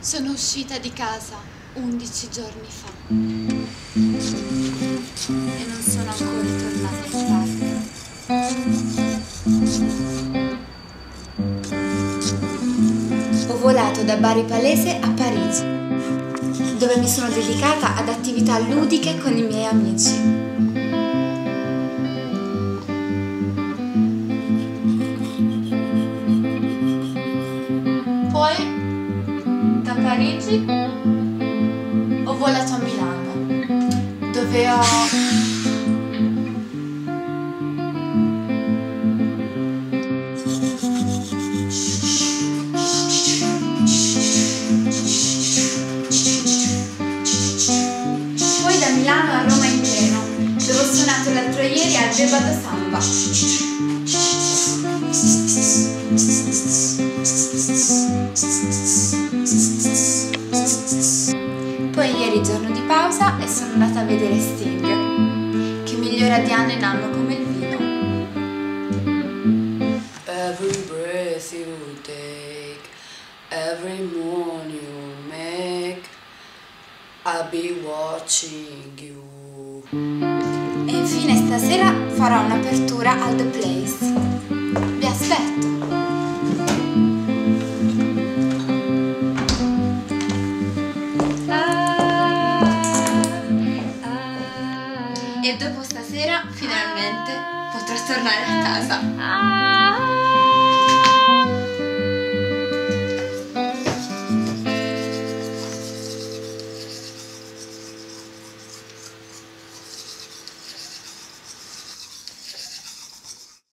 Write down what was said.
Sono uscita di casa 11 giorni fa e non sono ancora tornata in Italia. Ho volato da Bari Palese a Parigi, dove mi sono dedicata ad attività ludiche con i miei amici. Poi da Parigi ho volato a Milano, dove poi da Milano a Roma in treno, dove ho suonato l'altro ieri al Bebado Samba. Poi ieri giorno di pausa e sono andata a vedere Sting, che migliora di anno in anno come il vino. Every breath you take, every move you make, I'll be watching you. E infine stasera farò un'apertura al The Place. Vi aspetto! E dopo stasera finalmente potrò tornare a casa.